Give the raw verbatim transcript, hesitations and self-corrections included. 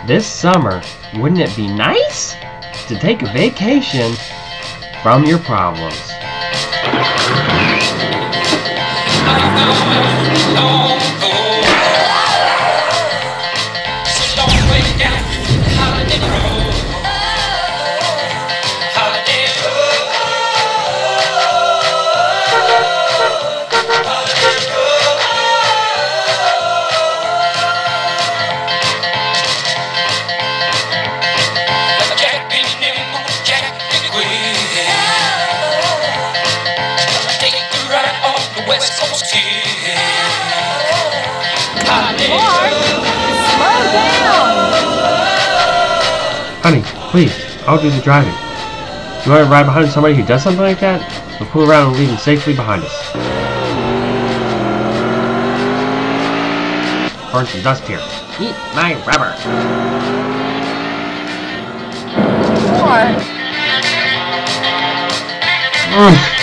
This summer, wouldn't it be nice to take a vacation from your problems? Honey, please, I'll do the driving. You want to ride behind somebody who does something like that? We'll pull around and leave him safely behind us. Burn some dust here. Eat my rubber. More. Mm.